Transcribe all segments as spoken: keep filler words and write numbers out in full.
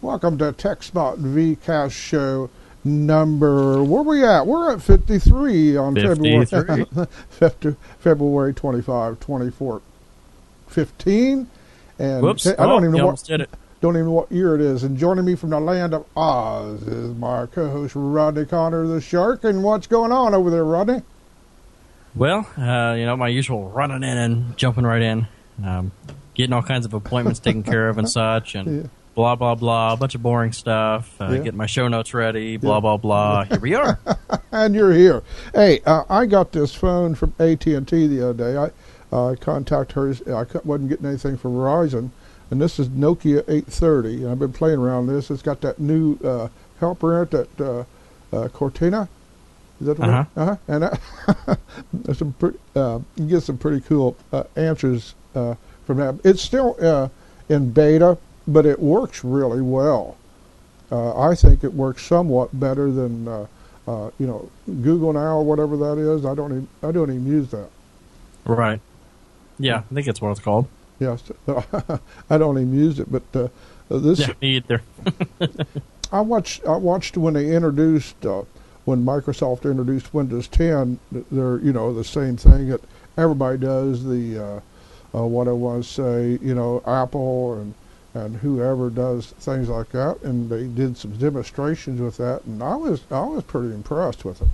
Welcome to TechSpot VCast show number, where we at? We're at fifty-three on fifty-three. February February twenty-fifth, twenty fifteen. And Whoops. I don't oh, even know you what almost did it. don't even know what year it is. And joining me from the land of Oz is my co-host Rodney Connor the Shark. And what's going on over there, Rodney? Well, uh, you know, my usual running in and jumping right in, um, getting all kinds of appointments taken care of and such, and yeah. blah, blah, blah, a bunch of boring stuff, uh, yeah. getting my show notes ready, blah, yeah. blah, blah. Here we are. And you're here. Hey, uh, I got this phone from A T and T the other day. I uh, contacted her. I wasn't getting anything from Verizon, and this is Nokia eight thirty, and I've been playing around with this. It's got that new uh, helper in it, that uh, uh, Cortana. Is that uh-huh. uh-huh. And uh, there's some pretty, uh, you get some pretty cool uh, answers uh, from that. It's still uh, in beta, but it works really well. Uh, I think it works somewhat better than uh, uh, you know, Google Now or whatever that is. I don't even, I don't even use that. Right. Yeah, I think it's what it's called. Yes, I don't even use it, but uh, this. Yeah, me either. I watched. I watched when they introduced. Uh, When Microsoft introduced Windows ten, they're, you know, the same thing that everybody does. The uh, uh, what I want to say, you know, Apple and and whoever does things like that, and they did some demonstrations with that, and I was I was pretty impressed with it.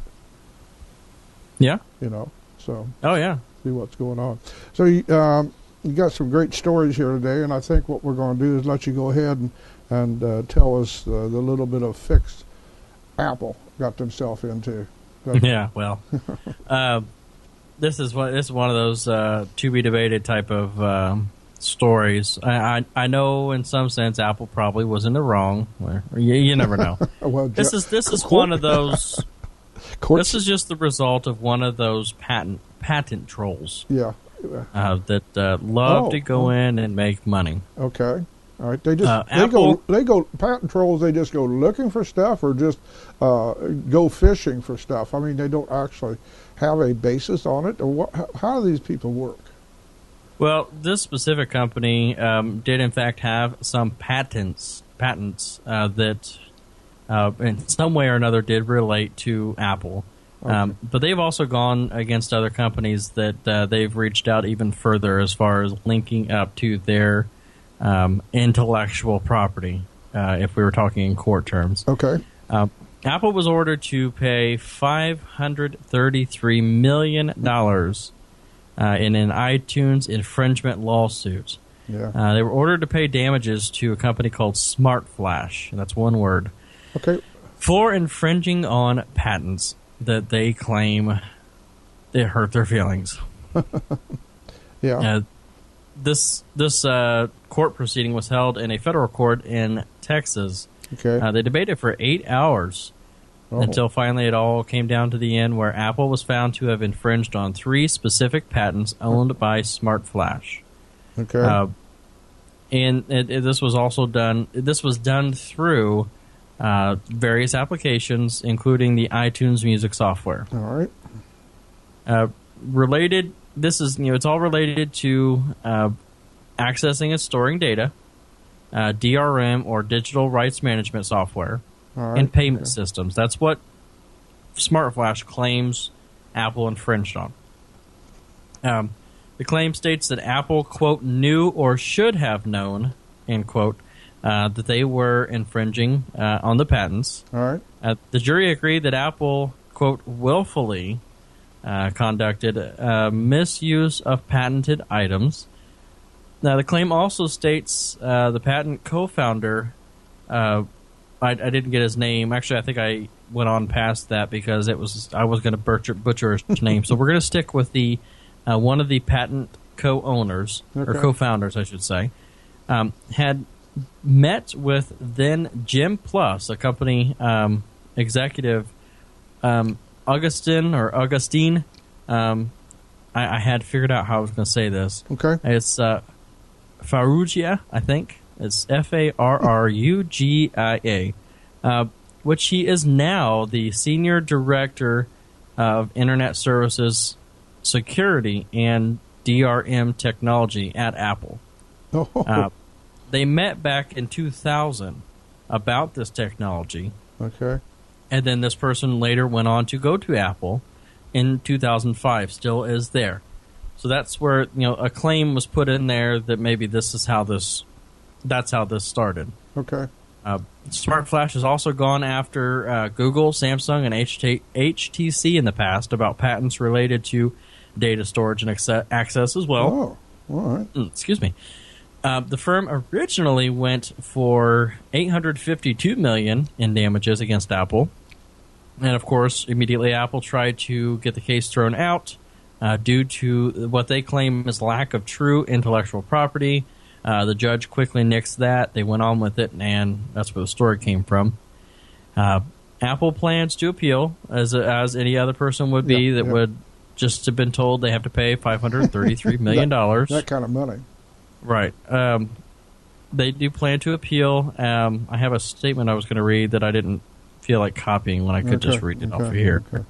Yeah. You know, so. Oh yeah. See what's going on. So um, you got some great stories here today, and I think what we're going to do is let you go ahead and and uh, tell us uh, the little bit of fix Apple got themselves into. Yeah, well, uh, this is one. This is one of those uh, to be debated type of um, stories. I, I I know in some sense Apple probably was in the wrong. Or, you, you never know. well, this is this is one of those. This is just the result of one of those patent patent trolls. Yeah. Uh, that uh, love oh, to go oh. in and make money. Okay. All right, they just uh, they Apple, go they go patent trolls. They just go looking for stuff, or just uh, go fishing for stuff. I mean, they don't actually have a basis on it. Or what? How, how do these people work? Well, this specific company um, did in fact have some patents patents uh, that, uh, in some way or another, did relate to Apple. Okay. Um, but they've also gone against other companies that uh, they've reached out even further as far as linking up to their Um, intellectual property, uh, if we were talking in court terms. Okay. Uh, Apple was ordered to pay five hundred thirty-three million dollars uh, in an iTunes infringement lawsuit. Yeah. Uh, they were ordered to pay damages to a company called SmartFlash, and that's one word, okay, for infringing on patents that they claim it hurt their feelings. yeah. Uh, This this uh, court proceeding was held in a federal court in Texas. Okay. Uh, they debated for eight hours oh. until finally it all came down to the end, where Apple was found to have infringed on three specific patents owned by SmartFlash. Okay. Uh, and it, it, this was also done. This was done through uh, various applications, including the iTunes Music software. All right. Uh, related. This is, you know, it's all related to uh, accessing and storing data, uh, D R M or digital rights management software, all right. and payment okay. systems. That's what SmartFlash claims Apple infringed on. Um, the claim states that Apple, quote, knew or should have known, end quote, uh, that they were infringing uh, on the patents. All right. Uh, the jury agreed that Apple, quote, willfully Uh, conducted uh, misuse of patented items. Now, the claim also states uh, the patent co-founder, uh, I, I didn't get his name. Actually, I think I went on past that because it was I was going to butcher, butcher his name. So we're going to stick with the uh, one of the patent co-owners, okay. or co-founders, I should say, um, had met with then Jim Plus, a company um, executive, um, Augustine or Augustine, um, I, I had figured out how I was going to say this. Okay. It's uh, Farrugia, I think. It's F A R R U G I A, uh, which he is now the Senior Director of Internet Services Security and D R M Technology at Apple. Oh. Uh, they met back in two thousand about this technology. Okay. And then this person later went on to go to Apple in two thousand five, still is there. So that's where, you know, a claim was put in there that maybe this is how this, that's how this started. Okay. Uh, Smart Flash has also gone after uh, Google, Samsung, and H T C in the past about patents related to data storage and access as well. Oh, all right. Mm, excuse me. Uh, the firm originally went for eight hundred fifty-two million dollars in damages against Apple. And, of course, immediately Apple tried to get the case thrown out uh, due to what they claim is lack of true intellectual property. Uh, the judge quickly nixed that. They went on with it, and that's where the story came from. Uh, Apple plans to appeal, as as any other person would be yeah, that yeah. would just have been told they have to pay five hundred thirty-three million dollars. that, that kind of money. Right. Um, they do plan to appeal. Um, I have a statement I was going to read that I didn't feel like copying when I could Okay, just read it okay, off of here. okay.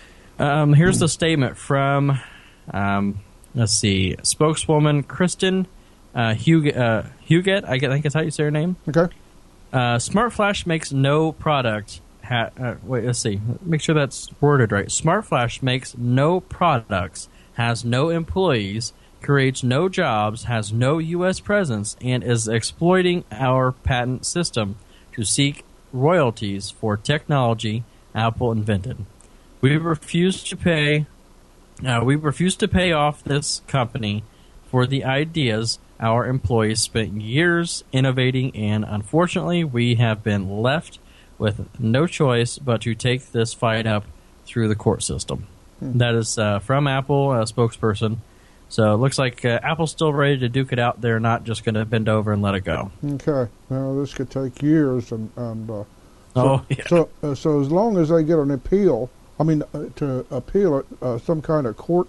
Um, here's the statement from, um, let's see, spokeswoman Kristen uh, Huget, uh, Huget, I think that's how you say her name. Okay. Uh, Smart Flash makes no product. Ha- uh, wait, let's see. Make sure that's worded right. Smart Flash makes no products, has no employees, creates no jobs, has no U S presence, and is exploiting our patent system to seek royalties for technology Apple invented. We refuse to pay. Uh, we refuse to pay off this company for the ideas our employees spent years innovating, and unfortunately, we have been left with no choice but to take this fight up through the court system. Hmm. That is uh, from Apple, a spokesperson. So it looks like uh, Apple's still ready to duke it out. They're not just going to bend over and let it go. Okay. Now this could take years, and and uh, so, oh yeah. So uh, so as long as they get an appeal, I mean uh, to appeal it, uh, some kind of court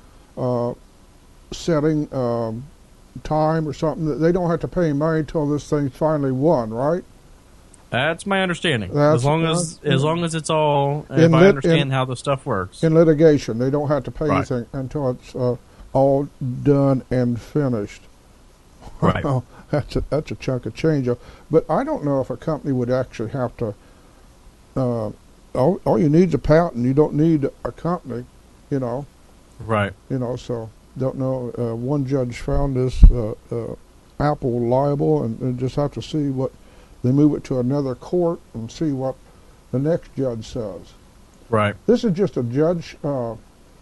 uh, setting um, time or something, they don't have to pay money until this thing's finally won, right? That's my understanding. That's, as long as uh, as long as it's all, in if I lit- understand in- how the stuff works. In litigation, they don't have to pay Right. anything until it's uh, all done and finished. Right. Well, that's a, that's a chunk of change. But I don't know if a company would actually have to. Uh, all, all you need is a patent. You don't need a company, you know. Right. You know, so don't know. Uh, one judge found this uh, uh, Apple liable, and, and just have to see what they move it to another court and see what the next judge says. Right. This is just a judge. Uh,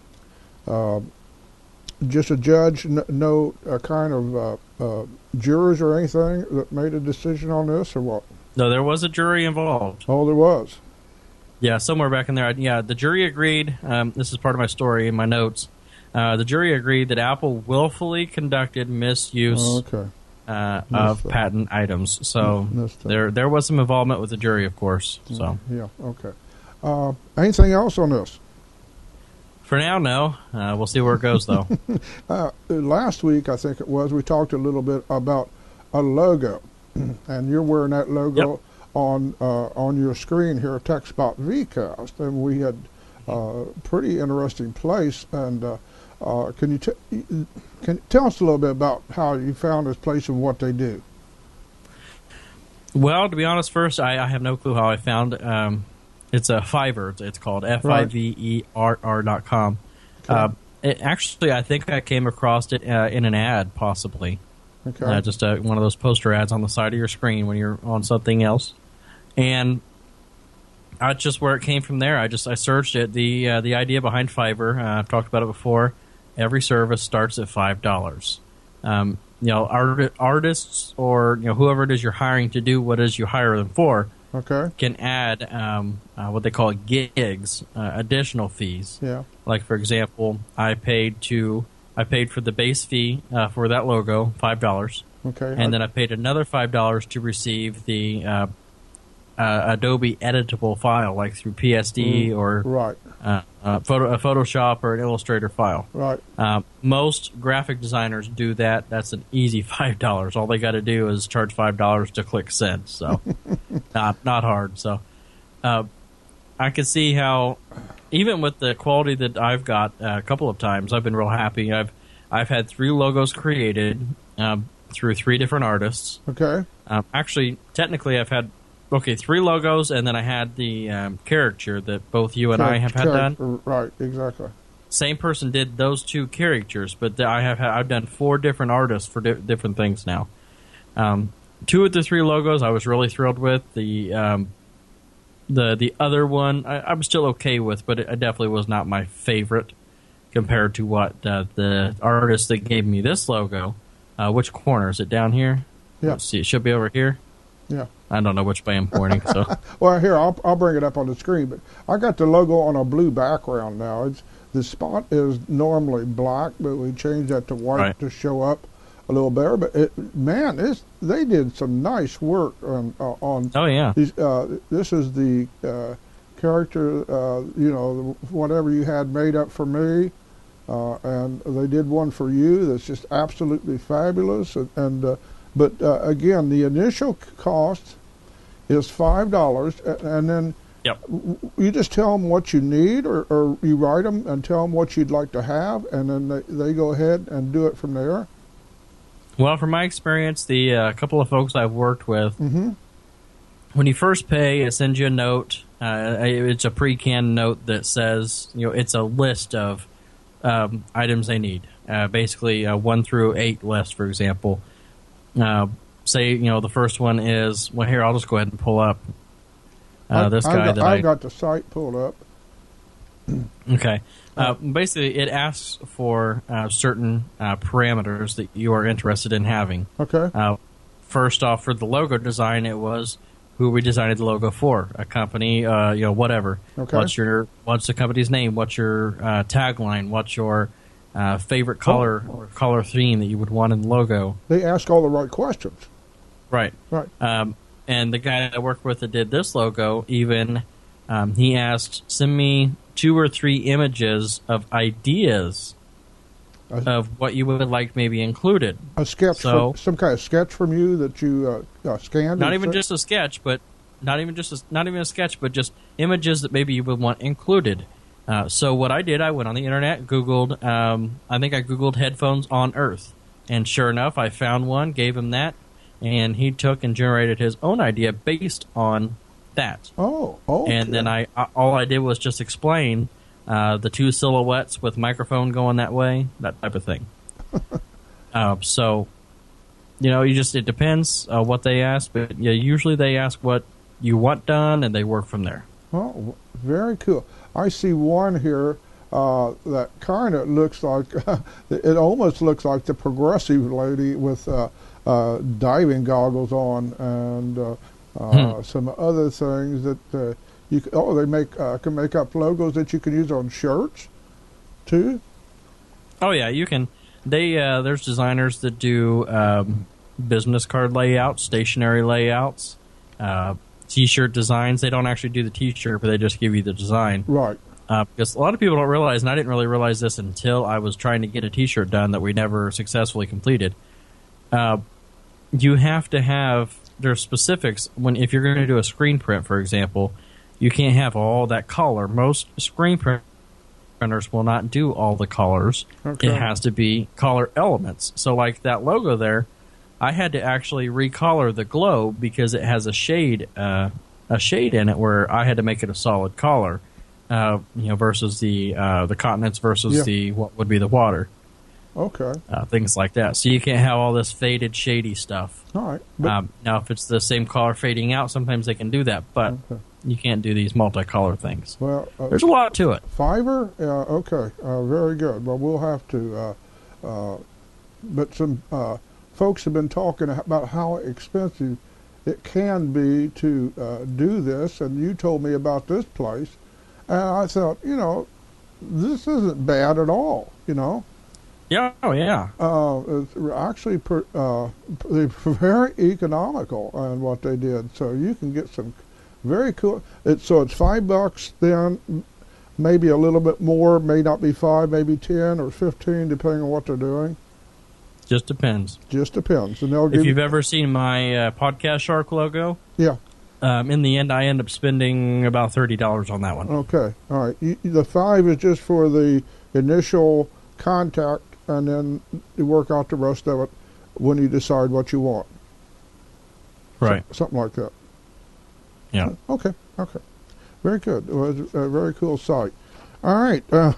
uh, just a judge, n- no uh, kind of uh, uh, jurors or anything that made a decision on this, or what? No, there was a jury involved. Oh, there was. Yeah, somewhere back in there. Yeah, the jury agreed. Um, this is part of my story in my notes. Uh, the jury agreed that Apple willfully conducted misuse Oh, okay. uh, Missed of that. patent items. So Missed that. there there was some involvement with the jury, of course. So Yeah, okay. Uh, anything else on this? for now, no. Uh, we'll see where it goes, though. Uh, last week, I think it was, we talked a little bit about a logo, and you're wearing that logo Yep. on uh, on your screen here, TechSpot Vcast, and we had a uh, pretty interesting place. And uh, uh, can you t- can you tell us a little bit about how you found this place and what they do? Well, to be honest, first, I, I have no clue how I found um, it's a Fiverr. It's, it's called F I V E R R dot com. Okay. Uh, it, actually, I think I came across it uh, in an ad, possibly. Okay. Uh, just uh, one of those poster ads on the side of your screen when you're on something else. And that's just where it came from there. I just I searched it. The uh, the idea behind Fiverr, uh, I've talked about it before. Every service starts at five dollars. Um, you know, art, artists or you know whoever it is you're hiring to do what it is you hire them for Okay. can add um, uh, what they call gigs, uh, additional fees. Yeah. Like for example, I paid to I paid for the base fee uh, for that logo, five dollars, Okay. and then I paid another five dollars to receive the uh, uh, Adobe editable file, like through P S D Mm, or right. uh, uh, photo, a Photoshop or an Illustrator file. Right. Um, most graphic designers do that. That's an easy five dollars. All they got to do is charge five dollars to click send. So, not not hard. So, uh, I can see how, even with the quality that I've got uh, a couple of times, I've been real happy. I've I've had three logos created um, through three different artists. Okay. Um, actually, technically, I've had okay, three logos, and then I had the um, caricature that both you and I have had Char- done. Right, exactly. Same person did those two caricatures, but I have I've done four different artists for di- different things now. Um, two of the three logos I was really thrilled with. The um, the the other one I, I'm still okay with, but it, it definitely was not my favorite compared to what uh, the artist that gave me this logo. Uh, which corner is it down here? Yeah. Let's see. It should be over here. Yeah. I don't know which way I'm pointing. So Well, here I'll I'll bring it up on the screen, but I got the logo on a blue background now. It's the spot is normally black, but we changed that to white Right. to show up a little better. But it, man, it's, they did some nice work on uh, on oh yeah, these. Uh, this is the uh, character, uh, you know, whatever you had made up for me, uh, and they did one for you that's just absolutely fabulous. And, and uh, but uh, again, the initial cost is five dollars, and then Yep. you just tell them what you need, or, or you write them and tell them what you'd like to have, and then they, they go ahead and do it from there. Well, from my experience, the uh, couple of folks I've worked with, Mm-hmm. when you first pay, it sends you a note. Uh, it's a pre-canned note that says, you know, it's a list of um, items they need. Uh, basically, a one through eight list, for example. Uh, say, you know, the first one is, well, here, I'll just go ahead and pull up uh, this I've guy got, that I've I... got the site pulled up. Okay. Uh, basically, it asks for uh, certain uh, parameters that you are interested in having. Okay. Uh, first off, for the logo design, it was who we designed the logo for, a company, uh, you know, whatever. Okay. What's your What's the company's name? What's your uh, tagline? What's your uh, favorite color or color theme that you would want in the logo? They ask all the right questions. Right. Right. Um, and the guy that I worked with that did this logo, even um, he asked, send me two or three images of ideas A, of what you would like maybe included. a sketch, so- from, some kind of sketch from you that you uh, uh, scanned. Not and even sent? just a sketch, but not even just a, not even a sketch, but just images that maybe you would want included. Uh, so what I did, I went on the internet, Googled. Um, I think I Googled headphones on Earth, and sure enough, I found one, gave him that, and he took and generated his own idea based on that. Oh, oh. And then I, I all I did was just explain uh, the two silhouettes with microphone going that way, that type of thing. uh, so, you know, you just it depends uh, what they ask, but yeah, usually they ask what you want done, and they work from there. Oh, very cool. I see one here uh, that kind of looks like, it almost looks like the progressive lady with uh, uh, diving goggles on, and uh, uh, Hmm. some other things that uh, you c- oh they make uh, can make up logos that you can use on shirts too. Oh yeah, you can. They uh, there's designers that do um, business card layouts, stationery layouts, uh, T-shirt designs. They don't actually do the T-shirt, but they just give you the design. Right. Uh, because a lot of people don't realize, and I didn't really realize this until I was trying to get a T-shirt done that we never successfully completed. Uh, you have to have there's specifics when if you're going to do a screen print, for example, you can't have all that color. Most screen printers will not do all the colors. Okay. It has to be color elements. So, like that logo there, I had to actually recolor the globe because it has a shade, uh, a shade in it where I had to make it a solid color. Uh, you know, versus the uh, the continents versus Yeah. the what would be the water, Okay. uh, things like that. So you can't have all this faded, shady stuff. All right. But, Um, now, if it's the same color fading out, sometimes they can do that, but okay. you can't do these multicolor things. Well, uh, There's a lot to it. Fiverr? Yeah, okay. Uh, very good. Well, we'll have to. Uh, uh, but some uh, folks have been talking about how expensive it can be to uh, do this, and you told me about this place, and I thought, you know, this isn't bad at all. You know, Yeah, oh yeah. uh, it's actually per, uh, they're very economical in what they did. So you can get some very cool. It's so it's five bucks then. Maybe a little bit more, may not be five, maybe ten or fifteen, depending on what they're doing. Just depends. Just depends, and they'll give. If you've you, ever seen my uh, podcast shark logo, yeah. um, in the end, I end up spending about thirty dollars on that one. Okay. All right. You, the five is just for the initial contact, and then you work out the rest of it when you decide what you want. Right. So- something like that. Yeah. Okay, okay. Very good. It was a very cool site. All right. Uh,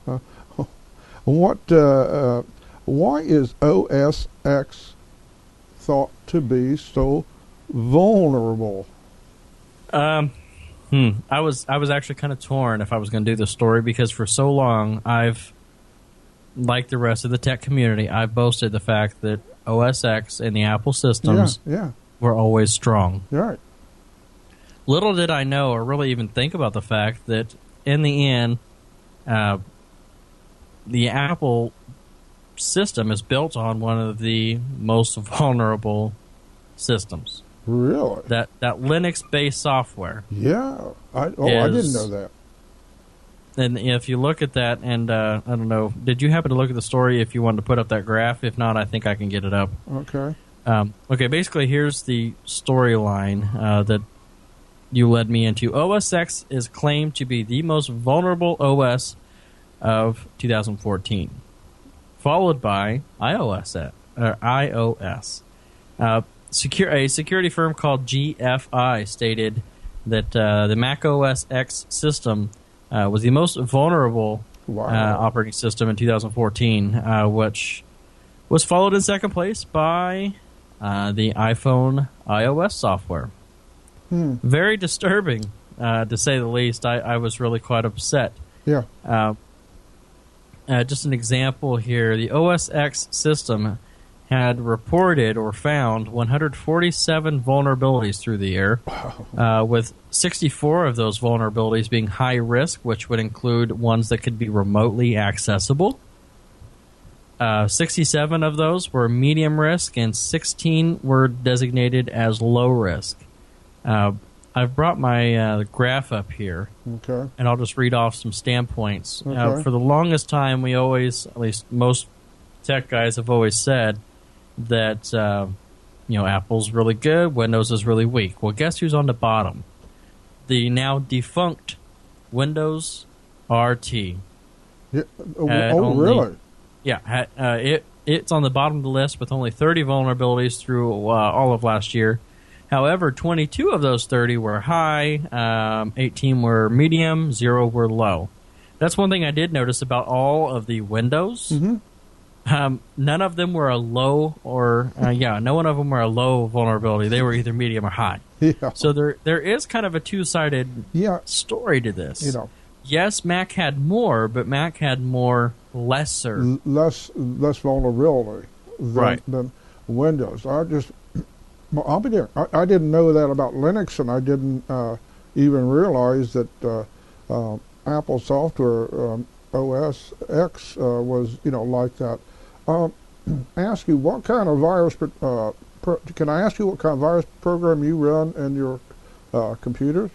what? Uh, uh, why is O S X thought to be so vulnerable? Um, hmm. I was I was actually kind of torn if I was going to do this story because for so long I've, like the rest of the tech community, I've boasted the fact that O S X and the Apple systems Yeah, yeah. were always strong. You're right. Little did I know or really even think about the fact that in the end, uh, the Apple system is built on one of the most vulnerable systems. Really? That that Linux-based software. Yeah. I, oh, I didn't is- know that. And if you look at that, and uh, I don't know, did you happen to look at the story if you wanted to put up that graph? If not, I think I can get it up. Okay. Um, okay, basically, here's the storyline uh, that you led me into. O S X is claimed to be the most vulnerable O S of two thousand fourteen, followed by iOS. Or iOS. Uh, secure, a security firm called G F I stated that uh, the Mac O S X system uh, was the most vulnerable Wow. uh, operating system in two thousand fourteen, uh, which was followed in second place by uh, the iPhone iOS software. Hmm. Very disturbing, uh, to say the least. I, I was really quite upset. Yeah. Uh, uh, just an example here. The O S X system had reported or found one hundred forty-seven vulnerabilities through the year, uh, with sixty-four of those vulnerabilities being high risk, which would include ones that could be remotely accessible. Uh, sixty-seven of those were medium risk, and sixteen were designated as low risk. Uh, I've brought my uh, graph up here, Okay. and I'll just read off some standpoints. Uh, Okay. for the longest time, we always, at least most tech guys have always said that uh, you know Apple's really good, Windows is really weak. Well, guess who's on the bottom? The now defunct Windows R T. Yeah. Oh, Uh, oh only- really? Yeah, ha- uh, it it's on the bottom of the list with only thirty vulnerabilities through uh, all of last year. However, twenty-two of those thirty were high, um, eighteen were medium, zero were low. That's one thing I did notice about all of the Windows. Mm-hmm. Um, none of them were a low or, uh, yeah, no one of them were a low vulnerability. They were either medium or high. Yeah. So there there is kind of a two-sided Yeah. story to this. You know, Yes, Mac had more, but Mac had more lesser. l- less less vulnerability than, Right. than Windows. I just, well, I'll be there. I, I didn't know that about Linux, and I didn't uh, even realize that uh, uh, Apple software um, O S X uh, was, you know, like that. Um, ask you what kind of virus? pro- Uh, pro, can I ask you what kind of virus program you run in your uh, computers?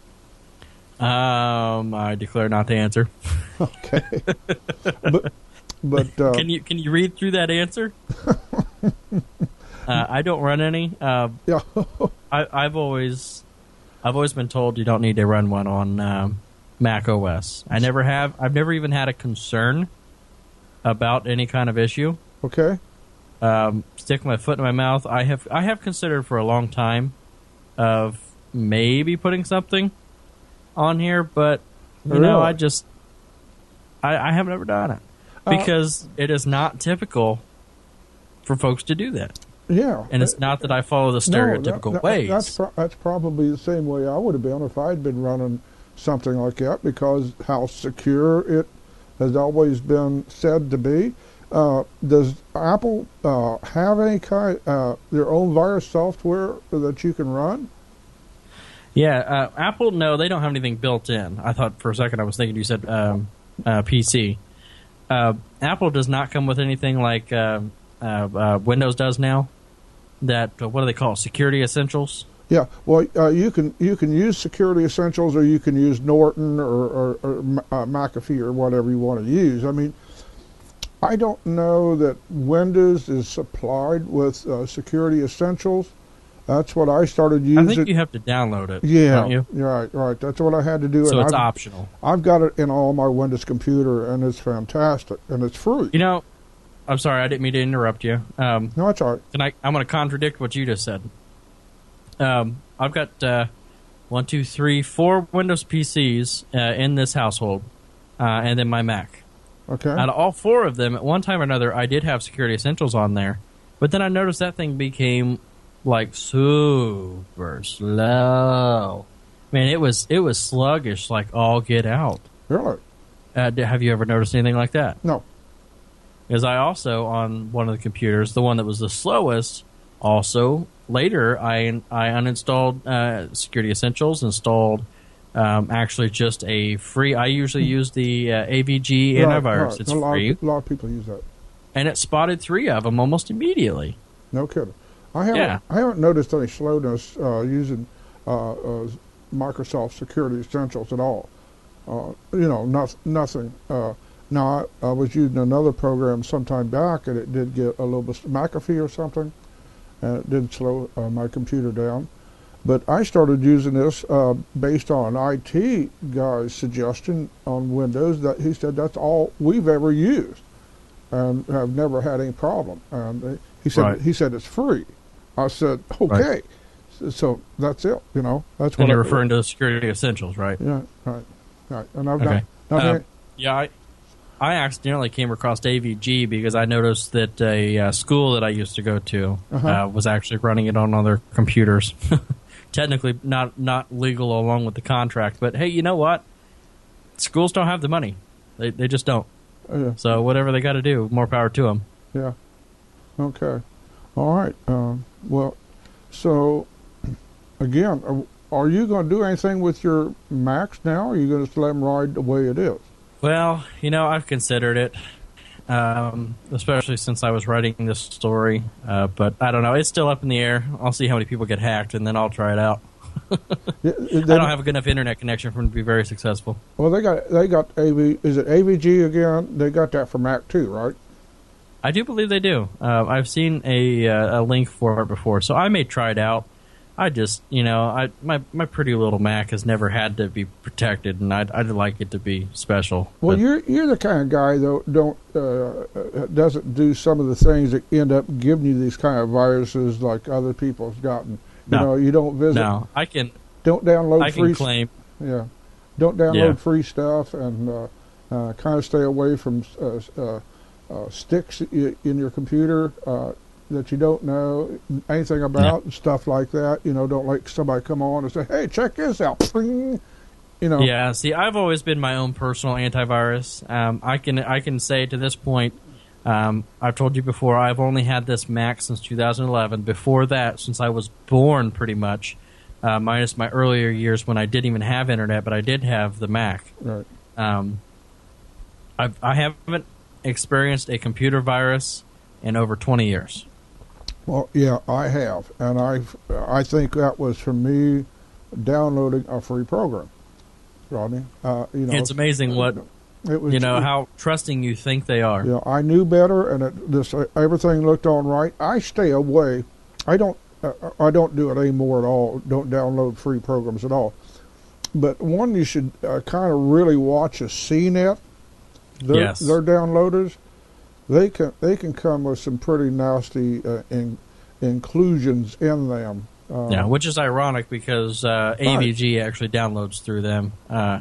Um, I declare not to answer. Okay, but but uh, Can you can you read through that answer? uh, I don't run any. Uh, yeah. I, I've always I've always been told you don't need to run one on um, Mac O S. I never have. I've never even had a concern about any kind of issue. Okay. Um, stick my foot in my mouth. I have I have considered for a long time of maybe putting something on here, but you know, Really? I just I, I have never done it Uh, because it is not typical for folks to do that, Yeah. and it's not that I follow the No, stereotypical that- that- ways. That's pro- that's probably the same way I would have been if I'd been running something like that, because how secure it has always been said to be. Uh, does Apple uh, have any kind uh, their own virus software that you can run? Yeah, uh, Apple, no, they don't have anything built in. I thought for a second I was thinking you said um, uh, P C. Uh, Apple does not come with anything like uh, uh, uh, Windows does now. That uh, what do they call it? Security Essentials? Yeah, well, uh, you can you can use Security Essentials, or you can use Norton or, or, or uh, McAfee or whatever you want to use. I mean, I don't know that Windows is supplied with uh, Security Essentials. That's what I started using. I think you have to download it. yeah, don't you? right, right. That's what I had to do. So and it's I've, optional. I've got it in all my Windows computer, and it's fantastic, and it's free. You know, I'm sorry, I didn't mean to interrupt you. Um, No, it's all right. Can I? I'm going to contradict what you just said. Um, I've got uh, one, two, three, four Windows P Cs uh, in this household, uh, and then my Mac. Okay. Out of all four of them, at one time or another, I did have Security Essentials on there, but then I noticed that thing became like super slow. Man, it was it was sluggish, like all get out. Really? Uh, d- have you ever noticed anything like that? No. Because I also, on one of the computers, the one that was the slowest, also later I I uninstalled uh, Security Essentials, installed um, actually just a free. I usually use the uh, A V G Right, antivirus. right. It's a lot free, Of, a lot of people use that. and it spotted three of them almost immediately. No kidding. I haven't. Yeah. I haven't noticed any slowness uh, using uh, uh, Microsoft Security Essentials at all. Uh, you know, not, nothing. Uh, now, I, I was using another program sometime back, and it did get a little bit McAfee or something, and it did slow uh, my computer down. But I started using this uh, based on an I T guy's suggestion on Windows. That he said that's all we've ever used, and have never had any problem. And he said Right. he said it's free. I said okay. Right. So, so that's it. You know, that's what And you're I- referring to Security Essentials, right? Yeah, right, right. And I've Okay. not, not Um, any- Yeah, I, I accidentally came across A V G because I noticed that a uh, school that I used to go to Uh-huh. uh, was actually running it on other computers. Technically not not legal along with the contract, but hey, you know what? Schools don't have the money. They they just don't. yeah, So whatever they got to do, more power to them. yeah. Okay. All right. Um, well, so again, are- are you going to do anything with your Macs now? Or are you going to just let them ride the way it is? Well, you know, I've considered it, um, especially since I was writing this story. Uh, but I don't know. It's still up in the air. I'll see how many people get hacked, and then I'll try it out. Yeah, I they- don't have a good enough internet connection for them to be very successful. Well, they got they got A V. Is it A V G again? They got that for Mac too, right? I do believe they do. Uh, I've seen a uh, a link for it before, so I may try it out. I just, you know, I my my pretty little Mac has never had to be protected, and I'd I'd like it to be special. Well, But- you're you're the kind of guy though don't uh, uh, doesn't do some of the things that end up giving you these kind of viruses like other people have gotten. You No. know, you don't visit. no, I can Don't download I free. can claim. Yeah, don't download Yeah. free stuff, and uh, uh, kind of stay away from uh, uh, uh, sticks i- in your computer uh, that you don't know anything about, and stuff like that. You know, don't let somebody come on and say, "Hey, check this out." Pling. You know. Yeah, see, I've always been my own personal antivirus. Um, I can I can say to this point, um, I've told you before, I've only had this Mac since two thousand eleven. Before that, since I was born, pretty much, uh, minus my earlier years when I didn't even have internet, but I did have the Mac. Right. Um, I've, I haven't experienced a computer virus in over twenty years. Well, yeah, I have, and I I think that was from me downloading a free program, Rodney. Uh, you know, It's amazing what, it was. you know, how trusting you think they are. You know, I knew better, and it, this uh, everything looked all right. I stay away. I don't. Uh, I don't do it anymore at all. Don't download free programs at all. But one you should uh, kind of really watch is C net. Their, Yes. their downloaders, they can they can come with some pretty nasty uh, in, inclusions in them. Uh, Yeah, which is ironic because uh, Right. A V G actually downloads through them. Uh,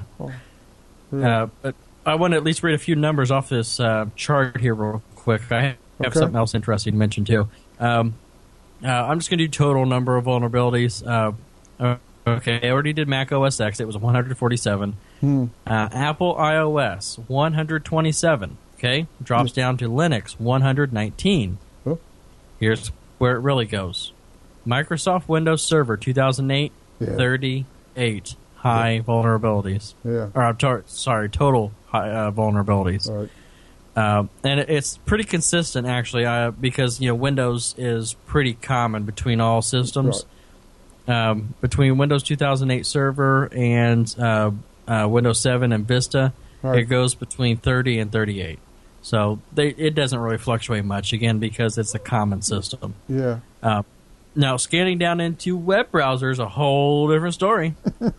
yeah. uh, but I want to at least read a few numbers off this uh, chart here real quick. I have Okay. something else interesting to mention too. Um, uh, I'm just going to do total number of vulnerabilities. Uh, uh, okay, I already did Mac O S X. It was one hundred forty-seven. Hmm. Uh, Apple iOS, one hundred twenty-seven. Okay, drops down to Linux, one hundred nineteen. Oh. Here's where it really goes. Microsoft Windows Server two thousand eight, Yeah. thirty-eight high vulnerabilities. Yeah. Or I'm tor- sorry, total high, uh, vulnerabilities. All right. Uh, and it- it's pretty consistent actually, uh, because you know Windows is pretty common between all systems. Um, between Windows two thousand eight Server and uh, uh, Windows seven and Vista, Right. it goes between thirty and thirty-eight. So they, it doesn't really fluctuate much again because it's a common system. Yeah. Uh, now, scanning down into web browsers, a whole different story.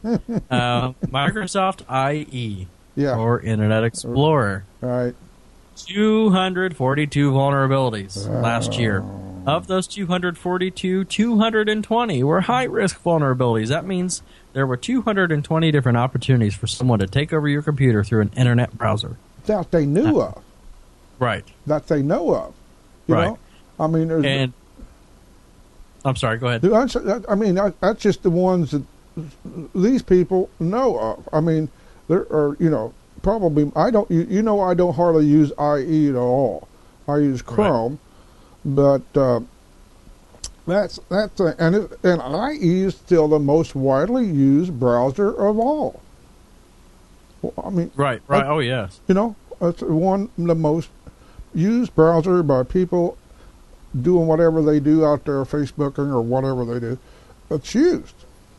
uh, Microsoft I E, Yeah. or Internet Explorer, All right. two hundred forty-two vulnerabilities last year. Of those two hundred forty-two, two hundred twenty were high-risk vulnerabilities. That means there were two hundred twenty different opportunities for someone to take over your computer through an internet browser. That they knew uh, of. Right. That they know of. You right. know? I mean, there's... And, I'm sorry, go ahead. I mean, that's just the ones that these people know of. I mean, there are, you know, probably, I don't, you, you know, I don't hardly use I E at all. I use Chrome, right. but uh, that's, that's, a, and, it, and I E is still the most widely used browser of all. Well, I mean, right, right, I, oh, yes. You know, it's one of the most used browser by people doing whatever they do out there, Facebooking or whatever they do. It's used.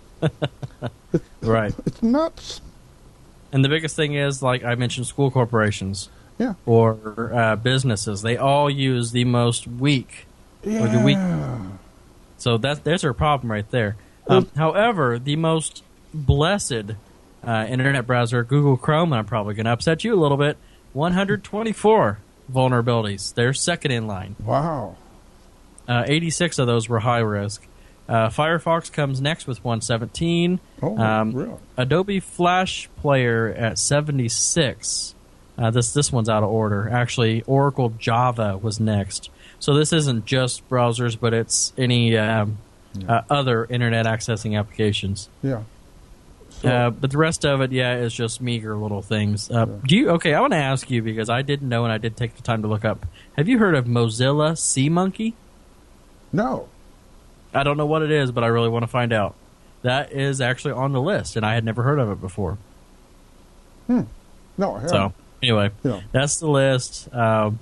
it's, right. It's nuts. And the biggest thing is, like I mentioned, school corporations. Yeah. Or uh, businesses. They all use the most weak. Yeah. Or the weak. So that, there's our problem right there. Um, however, the most blessed uh, internet browser, Google Chrome, and I'm probably going to upset you a little bit, one hundred twenty-four vulnerabilities. They're second in line. Wow. Uh, eighty-six of those were high risk. Uh, Firefox comes next with one seventeen. Oh, um, really? Adobe Flash Player at seventy-six. Uh, this this one's out of order. Actually, Oracle Java was next. So this isn't just browsers, but it's any um, yeah. uh, other internet accessing applications. Yeah. So, uh, but the rest of it, yeah, is just meager little things. Uh, yeah. Do you? Okay, I want to ask you because I didn't know and I did take the time to look up. Have you heard of Mozilla SeaMonkey? No. I don't know what it is, but I really want to find out. That is actually on the list, and I had never heard of it before. Hmm. No, I haven't. So, anyway, yeah. that's the list. Um,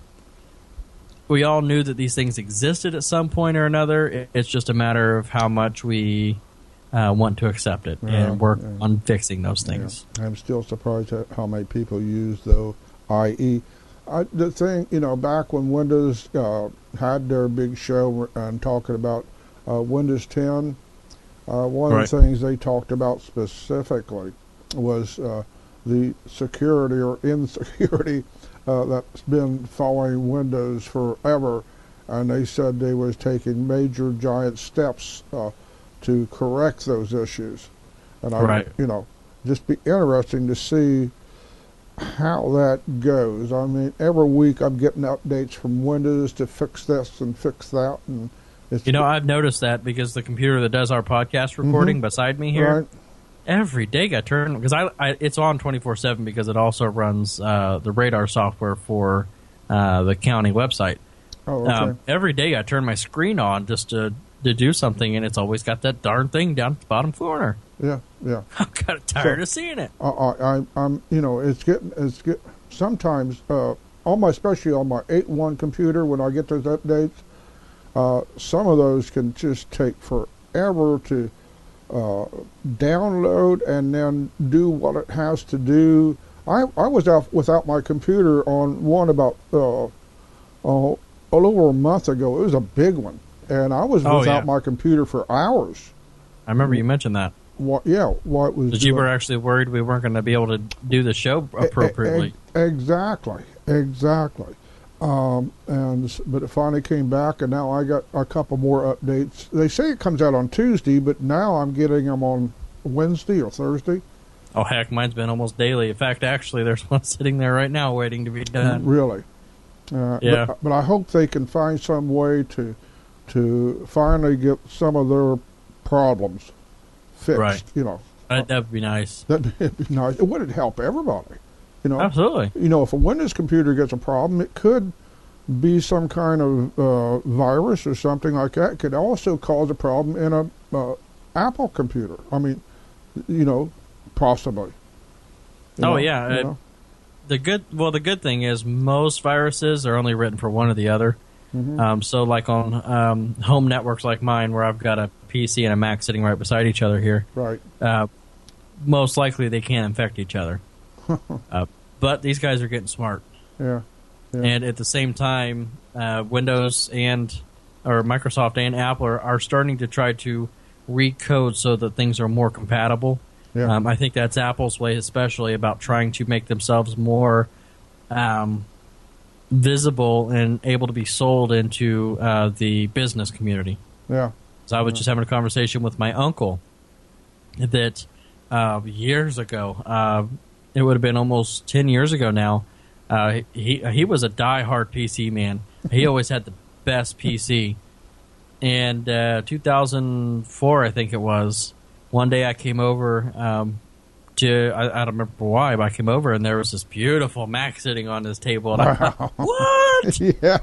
we all knew that these things existed at some point or another. It's just a matter of how much we uh, want to accept it yeah, and work yeah. on fixing those things. Yeah. I'm still surprised at how many people use, though, I E. I, the thing, you know, back when Windows uh, had their big show and talking about uh, Windows ten, uh, one right. of the things they talked about specifically was uh, the security or insecurity uh, that's been following Windows forever, and they said they was taking major, giant steps uh, to correct those issues. And I, right. you know, just be interesting to see how that goes. I mean, every week I'm getting updates from Windows to fix this and fix that, and it's you know, I've noticed that because the computer that does our podcast recording mm-hmm. beside me here, right. every day I turn because I, I it's on twenty-four seven because it also runs uh, the radar software for uh, the county website. Oh, okay. Um, every day I turn my screen on just to to do something, and it's always got that darn thing down at the bottom corner. Yeah, yeah. I'm kind of tired so, of seeing it. I, I, I'm, you know, it's getting, it's get. Sometimes, uh, on my, especially on my eight one computer, when I get those updates, uh, some of those can just take forever to uh, download and then do what it has to do. I, I was out without my computer on one about uh, uh, a little over a month ago. It was a big one, and I was oh, without yeah. my computer for hours. I remember you mentioned that. What? Yeah, what was? Because you were actually worried we weren't going to be able to do the show appropriately. E- e- exactly, exactly. Um, and but it finally came back, and now I got a couple more updates. They say it comes out on Tuesday, but now I'm getting them on Wednesday or Thursday. Oh heck, mine's been almost daily. In fact, actually, there's one sitting there right now waiting to be done. Really? Uh, yeah. But, but I hope they can find some way to to finally get some of their problems fixed. Right. You know, that would be nice. That'd be nice. It would help everybody. You know, absolutely. You know, if a Windows computer gets a problem, it could be some kind of uh, virus or something like that. It could also cause a problem in a uh, Apple computer. I mean, you know, possibly. You oh know, yeah. you Uh, know? the good. Well, the good thing is most viruses are only written for one or the other. Mm-hmm. Um, so, like on um, home networks like mine, where I've got a P C and a Mac sitting right beside each other here, right? Uh, most likely they can't infect each other. uh, but these guys are getting smart. Yeah. yeah. And at the same time, uh, Windows and or Microsoft and Apple are, are starting to try to recode so that things are more compatible. Yeah. Um, I think that's Apple's way, especially about trying to make themselves more. Um, visible and able to be sold into uh, the business community. Yeah. So I was Yeah. just having a conversation with my uncle that uh, years ago, uh, it would have been almost ten years ago now, uh, he he was a diehard P C man. He always had the best P C. And uh, two thousand four, I think it was, one day I came over um, to, I, I don't remember why, but I came over and there was this beautiful Mac sitting on his table. And I thought, Wow. what?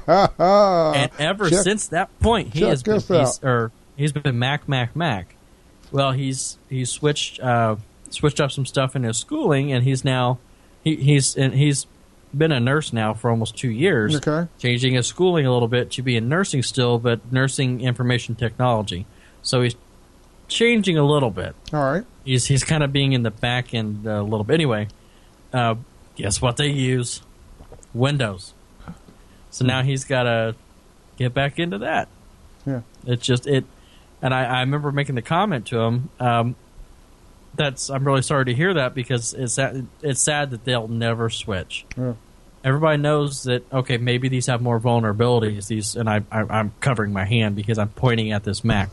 Yeah. And ever Check- since that point, he check has been this out. he's, or he's been Mac, Mac, Mac. Well, he's he's switched uh, switched up some stuff in his schooling, and he's now he, he's and he's been a nurse now for almost two years. Okay. Changing his schooling a little bit to be in nursing still, but nursing information technology. So he's changing a little bit. All right. He's he's kind of being in the back end a little bit. Anyway, uh, guess what they use? Windows. So now he's got to get back into that. Yeah. It's just it, and I, I remember making the comment to him. Um, that's I'm really sorry to hear that because it's sad, it's sad that they'll never switch. Yeah. Everybody knows that okay, maybe these have more vulnerabilities. These, and I, I I'm covering my hand because I'm pointing at this Mac.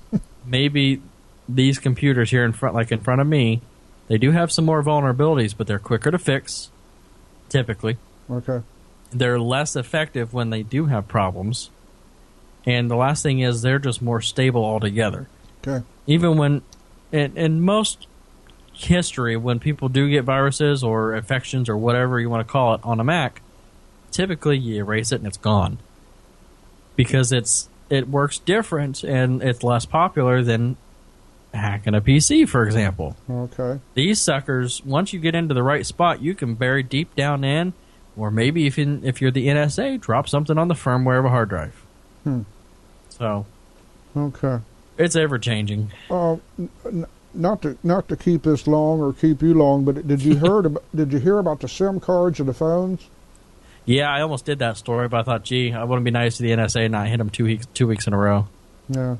Maybe these computers here in front, like in front of me, they do have some more vulnerabilities, but they're quicker to fix. Typically, Okay. they're less effective when they do have problems. And the last thing is they're just more stable altogether. Okay. Even when, in, in most history, when people do get viruses or infections or whatever you want to call it on a Mac, typically you erase it and it's gone. Because it's it works different and it's less popular than hacking a P C, for example. Okay. These suckers, once you get into the right spot, you can bury deep down in, or maybe if, in, if you're the N S A, drop something on the firmware of a hard drive. Hmm. So, Okay. it's ever-changing. Uh, n- n- not to not to keep this long or keep you long, but did you heard about, did you hear about the SIM cards of the phones? Yeah, I almost did that story, but I thought, gee, I wouldn't be nice to the N S A and not hit them two weeks, two weeks in a row. Yeah.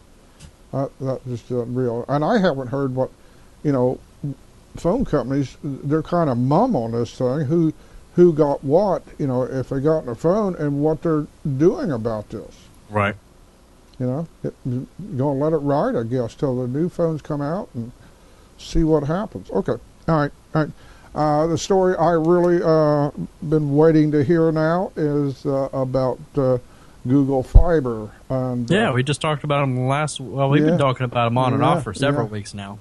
Uh, that just isn't real. And I haven't heard what, you know, phone companies, they're kind of mum on this thing. Who who got what, you know, if they got in a phone and what they're doing about this. Right. You know, it, you're going to let it ride, I guess, till the new phones come out and see what happens. Okay. All right. All right. Uh, the story I really uh, been waiting to hear now is uh, about uh, Google Fiber. And, Yeah, uh, we just talked about them last. Well, we've Yeah. been talking about them on and Yeah, off for several yeah. weeks now.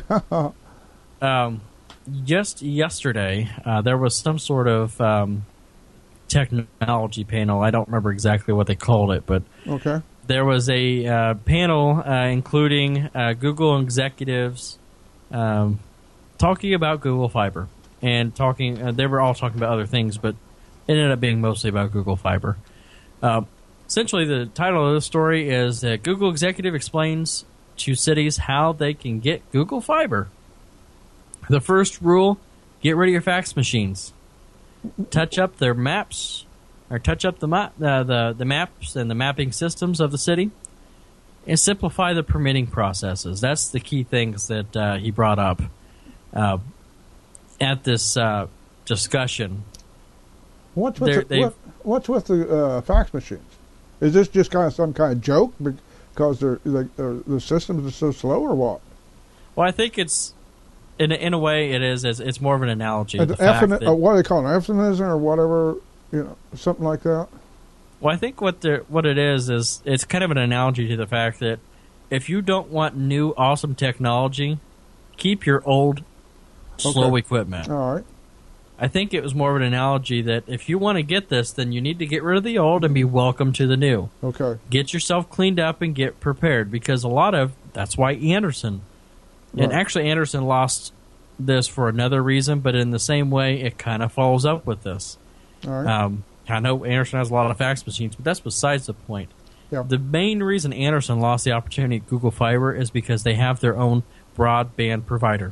um, just yesterday, uh, there was some sort of um, technology panel. I don't remember exactly what they called it, but okay. there was a uh, panel uh, including uh, Google executives um, talking about Google Fiber and talking. Uh, they were all talking about other things, but it ended up being mostly about Google Fiber. Uh, essentially, the title of the story is that Google executive explains to cities how they can get Google Fiber. The first rule: get rid of your fax machines. Touch up their maps, or touch up the ma- uh, the the maps and the mapping systems of the city, and simplify the permitting processes. That's the key things that uh, he brought up uh, at this uh, discussion. What's with They're- the, they've- what, what's with the uh, fax machines? Is this just kind of some kind of joke because they're, they, they're, the systems are so slow, or what? Well, I think it's in a, in a way it is. It's, it's more of an analogy. An The fact effin- that- uh, what do they call it? Euphemism or whatever, you know, something like that. Well, I think what the what it is is it's kind of an analogy to the fact that if you don't want new awesome technology, keep your old slow Okay. equipment. All right. I think it was more of an analogy that if you want to get this, then you need to get rid of the old and be welcome to the new. Okay. Get yourself cleaned up and get prepared, because a lot of that's why Anderson and Right. actually Anderson lost this for another reason, but in the same way it kind of follows up with this. All right. Um, I know Anderson has a lot of fax machines, but that's besides the point. Yeah. The main reason Anderson lost the opportunity at Google Fiber is because they have their own broadband provider.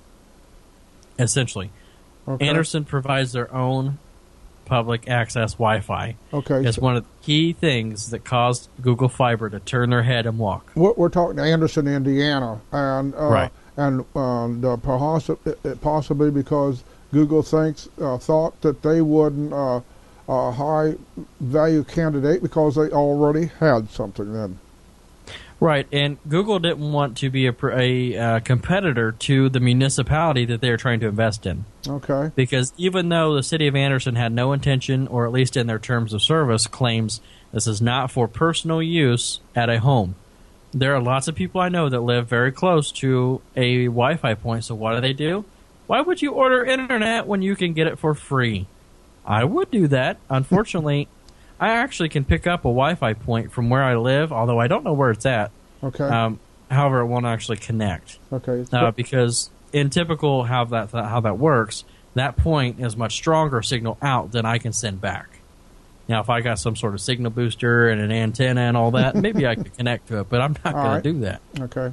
Essentially, okay. Anderson provides their own public access Wi-Fi. Okay. It's so one of the key things that caused Google Fiber to turn their head and walk. we're, we're talking Anderson, Indiana, and uh, Right. and um, the possi- it- it possibly because Google thinks uh, thought that they wouldn't uh, a high value candidate because they already had something then. Right, and Google didn't want to be a, a uh, competitor to the municipality that they were trying to invest in. Okay. Because even though the city of Anderson had no intention, or at least in their terms of service, claims this is not for personal use at a home, there are lots of people I know that live very close to a Wi-Fi point. So what do they do? Why would you order internet when you can get it for free? I would do that. Unfortunately, I actually can pick up a Wi-Fi point from where I live, although I don't know where it's at. Okay. Um, however, it won't actually connect. Okay. Uh, because in typical how that how that works, that point is much stronger signal out than I can send back. Now, if I got some sort of signal booster and an antenna and all that, maybe I could connect to it, but I'm not going right. to do that. Okay.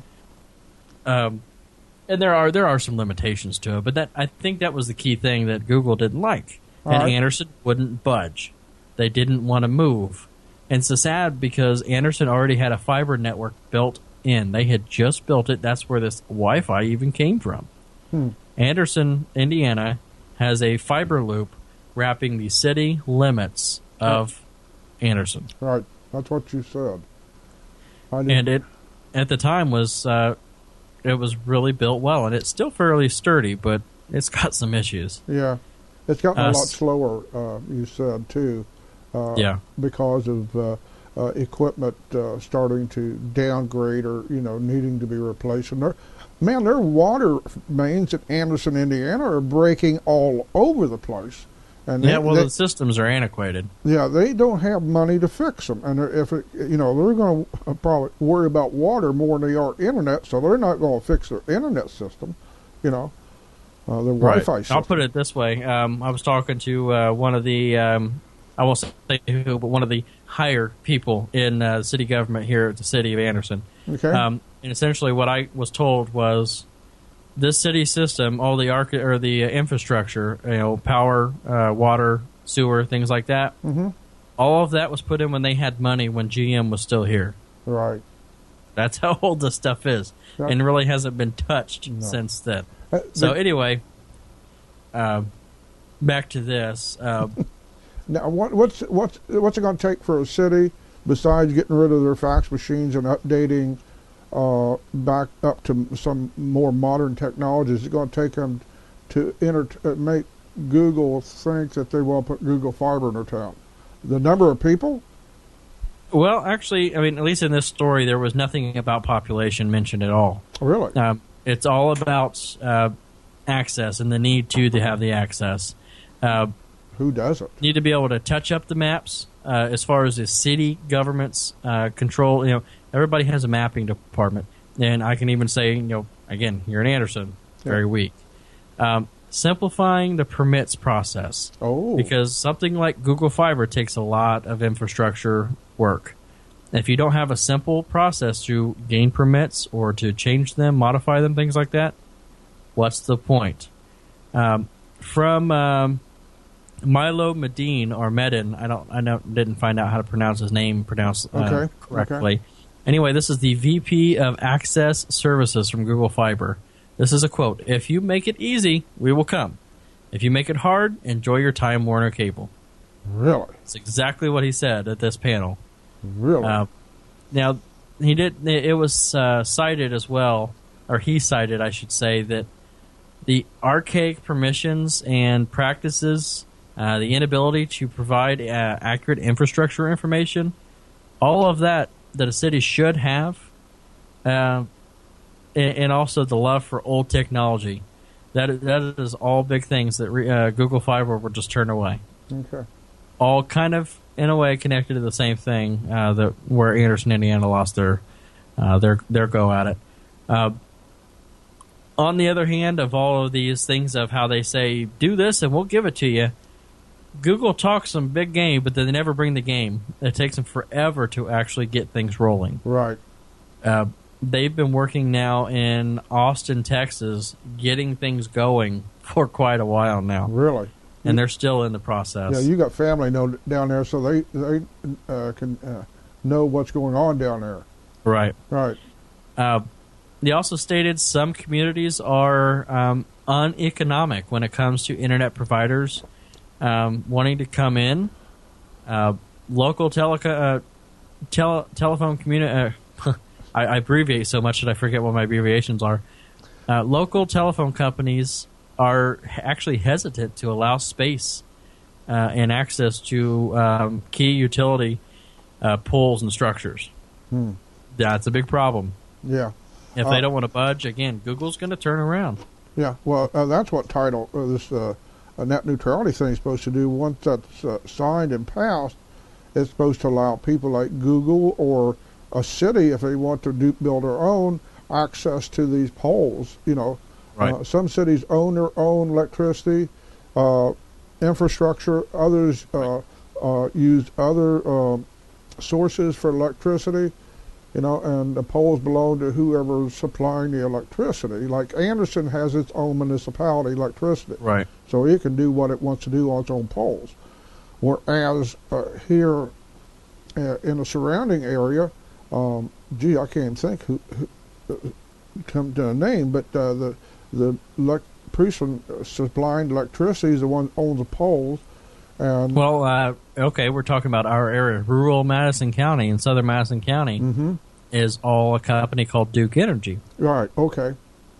Um, and there are there are some limitations to it, but that I think that was the key thing that Google didn't like, All and right. Anderson wouldn't budge. They didn't want to move. And it's so sad because Anderson already had a fiber network built in. They had just built it. That's where this Wi-Fi even came from. Hmm. Anderson, Indiana, has a fiber loop wrapping the city limits of Anderson. Right. That's what you said. I didn't- And it, at the time, was uh, it was really built well. And it's still fairly sturdy, but it's got some issues. Yeah. It's gotten a Uh, lot slower, uh, you said, too. Uh, Yeah. Because of uh, uh, equipment uh, starting to downgrade or, you know, needing to be replaced. And they're, man, their water mains in Anderson, Indiana are breaking all over the place. And Yeah, they, well, they, the systems are antiquated. yeah, they don't have money to fix them. And if, it, you know, they're going to probably worry about water more than they are internet, so they're not going to fix their internet system, you know. Uh, the Wi-Fi system. I'll put it this way. Um, I was talking to uh, one of the, um, I won't say who, but one of the higher people in uh, city government here at the city of Anderson. Okay. Um, and essentially what I was told was this city system, all the arch- or the uh, infrastructure, you know, power, uh, water, sewer, things like that, mm-hmm. all of that was put in when they had money when G M was still here. Right. That's how old this stuff is, Right. and really hasn't been touched No. since then. Uh, So the- anyway, uh, back to this. Uh, Now, what, what's what's what's it going to take for a city besides getting rid of their fax machines and updating uh, back up to some more modern technologies? Is it going to take them to enter, uh, make Google think that they want to put Google Fiber in their town? The number of people? well, actually, I mean, at least in this story, there was nothing about population mentioned at all. Really? Um, it's all about uh, access and the need to, to have the access. Uh, Who doesn't? need to be able to touch up the maps uh, as far as the city government's uh, control. You know, everybody has a mapping department, and I can even say, you know, again, here in Anderson, very Yeah. weak. Um, simplifying the permits process, Oh, because something like Google Fiber takes a lot of infrastructure work. If you don't have a simple process to gain permits or to change them, modify them, things like that, what's the point? Um, from um, Milo Medin or Medin, I don't, I don't, didn't find out how to pronounce his name pronounced uh, Okay, correctly. Anyway, this is the V P of Access Services from Google Fiber. This is a quote: "If you make it easy, we will come. If you make it hard, enjoy your Time Warner Cable." really? It's exactly what he said at this panel. Really? Uh, now, he did. It was uh, cited as well, or he cited, I should say, that the archaic permissions and practices, uh, the inability to provide uh, accurate infrastructure information, all of that that a city should have, uh, and, and also the love for old technology. That that is all big things that re, uh, Google Fiber will just turn away. okay. All kind of in a way connected to the same thing uh, that where Anderson, Indiana lost their uh, their their go at it. Uh, on the other hand, of all of these things of how they say do this and we'll give it to you, Google talks some big game, but they never bring the game. It takes them forever to actually get things rolling. Right. Uh, they've been working now in Austin, Texas, getting things going for quite a while now, Really? and they're still in the process. Yeah, you got family know, down there, so they they uh, can uh, know what's going on down there. Right. Right. Uh, they also stated some communities are um, uneconomic when it comes to internet providers um, wanting to come in Uh, local teleco- uh, tele- telephone communi- uh, I, I abbreviate so much that I forget what my abbreviations are. Uh, local telephone companies are actually hesitant to allow space uh, and access to um, key utility uh, poles and structures. Hmm. That's a big problem. Yeah. If Uh, they don't want to budge, again, Google's going to turn around. Yeah, well, uh, that's what title uh, this uh, uh, net neutrality thing is supposed to do. Once that's uh, signed and passed, it's supposed to allow people like Google or a city, if they want to do, build their own, access to these poles. You know, Right. uh, some cities own their own electricity uh, infrastructure. Others uh, uh, use other um sources for electricity. You know, and the poles belong to whoever's supplying the electricity. Like Anderson has its own municipality electricity, Right. so it can do what it wants to do on its own poles. Whereas uh, here uh, in the surrounding area, um, gee, I can't think who, who uh, come to a name, but uh, the the elec- person supplying electricity is the one that owns the poles. And Well, uh, okay, we're talking about our area. Rural Madison County in southern Madison County Mhm. is all a company called Duke Energy. right, okay,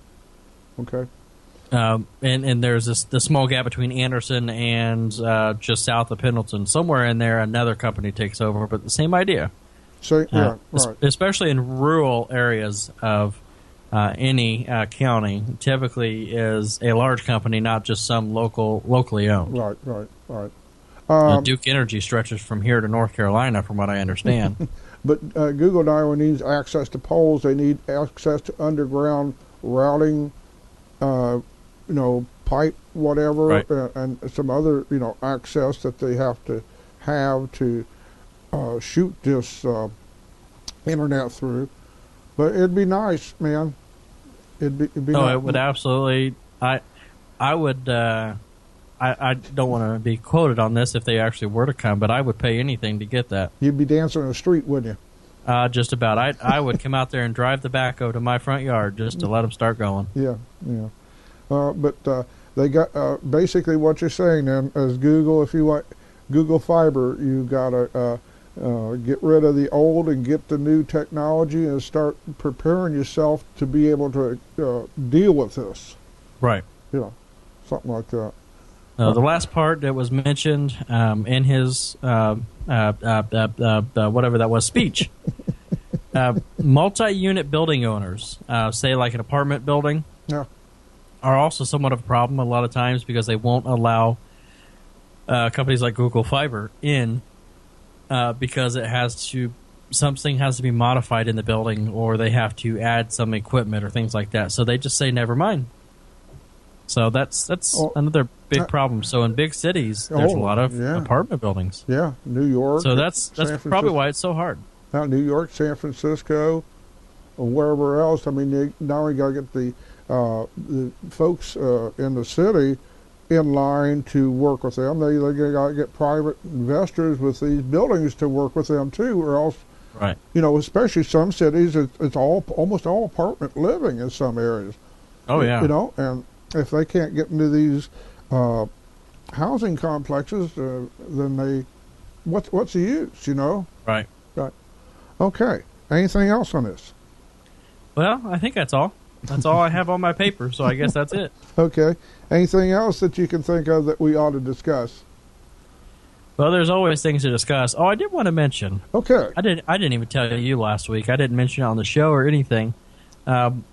okay, Um, and, and there's this the small gap between Anderson and uh, just south of Pendleton. Somewhere in there, another company takes over, but the same idea. so yeah, Uh, es- right, Especially in rural areas of uh, any uh, county, typically is a large company, not just some local locally owned. right, right, right. Uh, Um, Duke Energy stretches from here to North Carolina, from what I understand. But uh, Google not only needs access to poles, they need access to underground routing, uh, you know, pipe, whatever, Right. uh, and some other, you know, access that they have to have to uh, shoot this uh, internet through. But it'd be nice, man. It'd be, it'd be No, nice. it would absolutely. I, I would. Uh, I, I don't want to be quoted on this if they actually were to come, but I would pay anything to get that. You'd be dancing in the street, wouldn't you? Uh, just about. I I would come out there and drive the backhoe to my front yard just to let them start going. Yeah, yeah. Uh, but uh, they got uh, basically what you're saying then as Google. If you want Google Fiber, you gotta uh, uh, get rid of the old and get the new technology and start preparing yourself to be able to uh, deal with this. Right. You know, something like that. Uh, the last part that was mentioned um, in his uh, uh, uh, uh, uh, uh, whatever that was speech, uh, multi-unit building owners, uh, say like an apartment building, Yeah. are also somewhat of a problem a lot of times because they won't allow uh, companies like Google Fiber in uh, because it has to something has to be modified in the building or they have to add some equipment or things like that. So they just say never mind. So that's that's Oh, another big uh, problem. So in big cities, there's a oh, lot of yeah. apartment buildings. Yeah, New York. So that's that's San probably Francisco. why it's so hard. Now, New York, San Francisco, or wherever else. I mean, you now we got to get the uh, the folks uh, in the city in line to work with them. They they got to get private investors with these buildings to work with them too, or else, Right. you know, especially some cities, it's, it's all almost all apartment living in some areas. Oh yeah. You know, and if they can't get into these uh, housing complexes, uh, then they what's what's the use? You know. Right. Okay. Anything else on this? Well, I think that's all. That's all I have on my paper. So I guess that's it. Okay. Anything else that you can think of that we ought to discuss? Well, there's always things to discuss. Oh, I did want to mention. Okay. I didn't. I didn't even tell you last week. I didn't mention it on the show or anything. Um,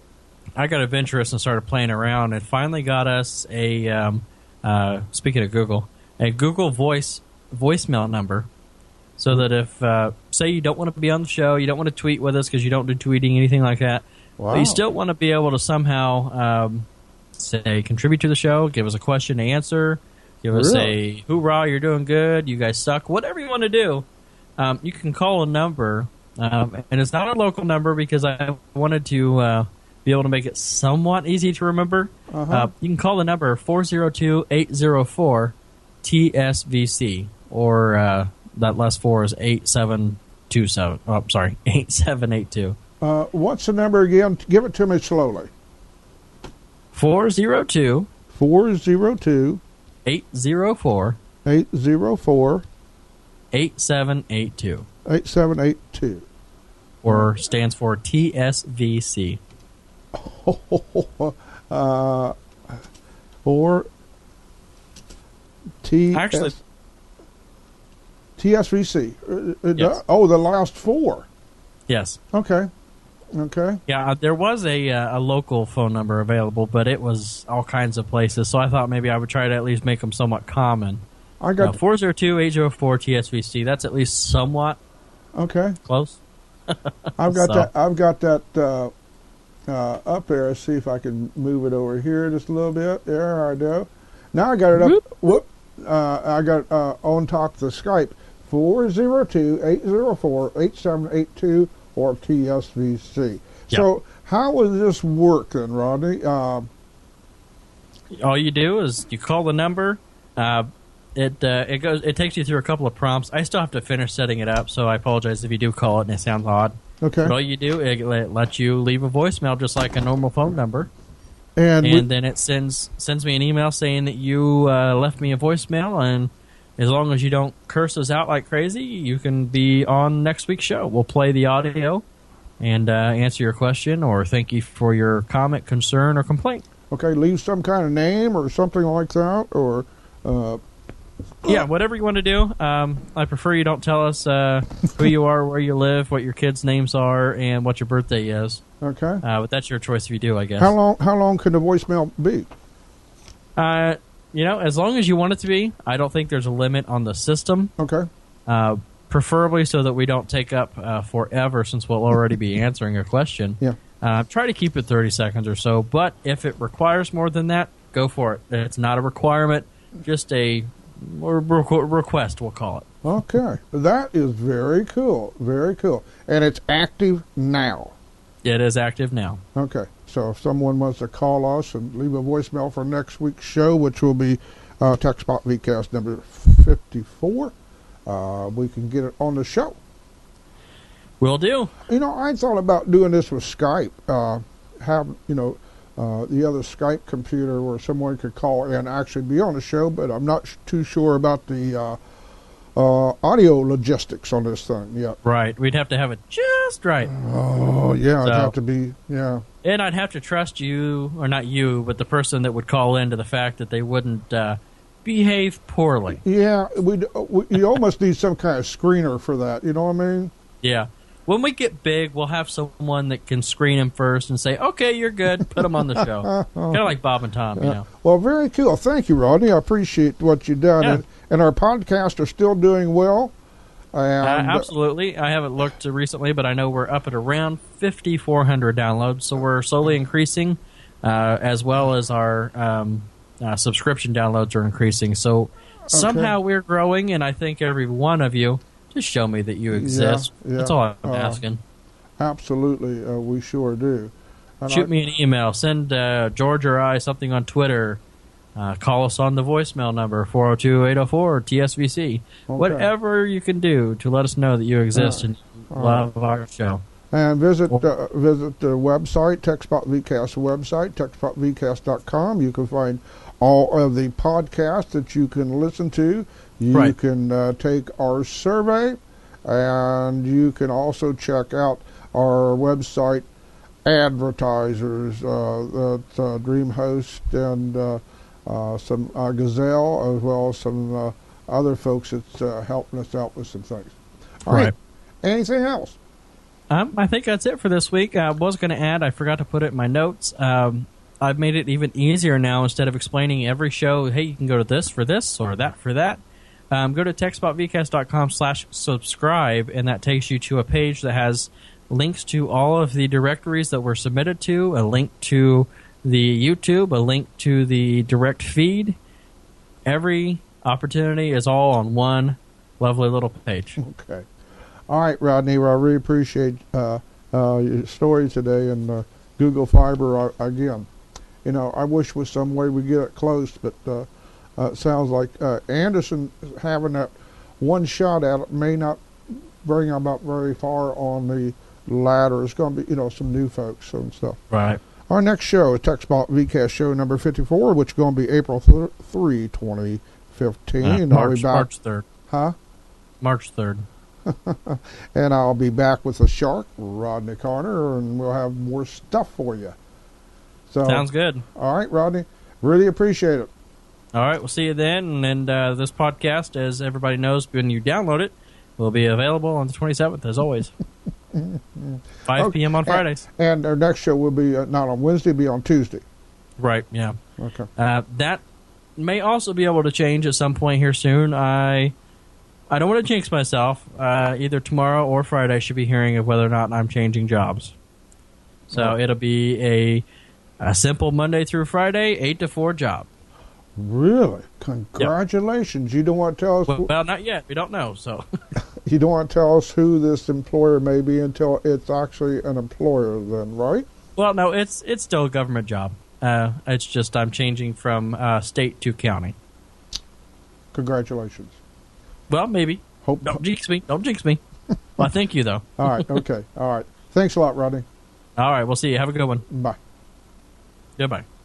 I got adventurous and started playing around, and finally got us a. Um, uh, speaking of Google, a Google Voice voicemail number, so that if uh, say you don't want to be on the show, you don't want to tweet with us because you don't do tweeting anything like that, Wow. but you still want to be able to somehow um, say contribute to the show, give us a question to answer. Give us Really? a hoorah, you're doing good, you guys suck, whatever you want to do. Um, you can call a number, um, and it's not a local number because I wanted to uh, be able to make it somewhat easy to remember. Uh-huh. Uh, you can call the number four oh two, eight oh four, T S V C, or uh, that last four is eight seven two seven. Oh, sorry, eight seven eight two. Uh, what's the number again? Give it to me slowly. four oh two, four oh two, eight oh four, eight oh four, eight seven eight two. eight seven eight two. Or stands for T S V C. uh, or T Actually, T S V C. Uh, yes. Oh, the last four. Yes. Okay. Okay. Yeah, uh, there was a uh, a local phone number available, but it was all kinds of places. So I thought maybe I would try to at least make them somewhat common. I got four zero two, eight zero four T S V C. That's at least somewhat okay. close. I've got So. that. I've got that uh, uh, up there. Let's see if I can move it over here just a little bit. There I go. Now I got it up. Whoop. Whoop. Uh, I got it, uh, on top of the Skype. four zero two, eight zero four, eight seven eight two or T S V C. Yeah. So how would this work then, Rodney? Uh, All you do is you call the number. Uh, it uh, it goes. It takes you through a couple of prompts. I still have to finish setting it up, so I apologize if you do call it and it sounds odd. okay. But all you do is it lets you leave a voicemail just like a normal phone number, And, and we, then it sends sends me an email saying that you uh, left me a voicemail, and as long as you don't curse us out like crazy, you can be on next week's show. We'll play the audio and uh, answer your question or thank you for your comment, concern, or complaint. okay, leave some kind of name or something like that, or uh, Yeah, whatever you want to do. Um, I prefer you don't tell us uh, who you are, where you live, what your kids' names are, and what your birthday is. okay. Uh, but that's your choice if you do, I guess. How long? How long can the voicemail be? Uh, you know, as long as you want it to be. I don't think there's a limit on the system. Okay. Uh, preferably so that we don't take up uh, forever, since we'll already be answering your question. Yeah. Uh, try to keep it thirty seconds or so, but if it requires more than that, go for it. It's not a requirement, just a or requ- request, we'll call it. Okay. That is very cool. Very cool. And it's active now. It is active now. Okay. So if someone wants to call us and leave a voicemail for next week's show, which will be uh, TechSpot VCast number fifty-four, uh, we can get it on the show. Will do. You know, I thought about doing this with Skype. Uh, have, you know, uh, the other Skype computer where someone could call and actually be on the show, but I'm not sh- too sure about the uh, uh, audio logistics on this thing yet. Right. We'd have to have it just right. Oh, yeah, it'd So- have to be, yeah. And I'd have to trust you, or not you, but the person that would call in to the fact that they wouldn't uh, behave poorly. Yeah, we'd, we you almost need some kind of screener for that, you know what I mean? Yeah. When we get big, we'll have someone that can screen him first and say, okay, you're good, put him on the show. Kind of like Bob and Tom, you Yeah. know. Well, very cool. Thank you, Rodney. I appreciate what you've done. Yeah. And, and our podcasts are still doing well. Uh, And, absolutely. I haven't looked recently, but I know we're up at around fifty-four hundred downloads, so we're slowly increasing, uh, as well as our um, uh, subscription downloads are increasing. So somehow we're growing, and I think every one of you, just show me that you exist. yeah. That's all I'm Uh, asking. Absolutely, uh, we sure do. And Shoot I- me an email. Send uh, George or I something on Twitter. Uh, call us on the voicemail number, four oh two, eight oh four, T S V C. Okay. Whatever you can do to let us know that you exist and All love our show. And visit uh, visit the website, TechSpot VCast website, tech spot v cast dot com. You can find all of the podcasts that you can listen to. You Right. can uh, take our survey, and you can also check out our website advertisers, uh, that uh, DreamHost and uh, uh, some uh, Gazelle, as well as some uh, other folks that's uh, helping us out with some things. All right. Right. Anything else? Um, I think that's it for this week. I was going to add, I forgot to put it in my notes. Um, I've made it even easier now. Instead of explaining every show, hey, you can go to this for this or that for that. Um, go to techspot.vcast.com slash subscribe, and that takes you to a page that has links to all of the directories that were submitted to, a link to the YouTube, a link to the direct feed. Every opportunity is all on one lovely little page. Okay. All right, Rodney. Well, I really appreciate uh, uh, your story today and uh, Google Fiber uh, again. You know, I wish was some way we get it close, but uh, uh, it sounds like uh, Anderson having that one shot at it may not bring them up very far on the ladder. It's going to be, you know, some new folks and stuff. Right. Our next show is TechSpot VCast show number fifty-four, which is going to be April third, twenty fifteen. Uh, I'll March, be back. March third. Huh? March third. And I'll be back with the shark, Rodney Carter, and we'll have more stuff for you. So, Sounds good. All right, Rodney. Really appreciate it. All right, we'll see you then. And uh, this podcast, as everybody knows, when you download it, will be available on the twenty-seventh, as always. five p.m. on Fridays. And, and our next show will be uh, not on Wednesday, it'll be on Tuesday. Right, yeah. Okay. Uh, that may also be able to change at some point here soon. I I don't want to jinx myself. Uh, either tomorrow or Friday I should be hearing of whether or not I'm changing jobs. So Oh. it'll be a, a simple Monday through Friday, eight to four job. Really? Congratulations. You don't want to tell us Well, well, not yet. We don't know. So you don't want to tell us who this employer may be until it's actually an employer then, right? Well, no, it's it's still a government job. Uh, it's just I'm changing from uh, state to county. Congratulations. Well, maybe. Hope Don't jinx me. Don't jinx me. Well, thank you, though. All right, okay. All right. Thanks a lot, Rodney. All right, we'll see you. Have a good one. Bye. Goodbye.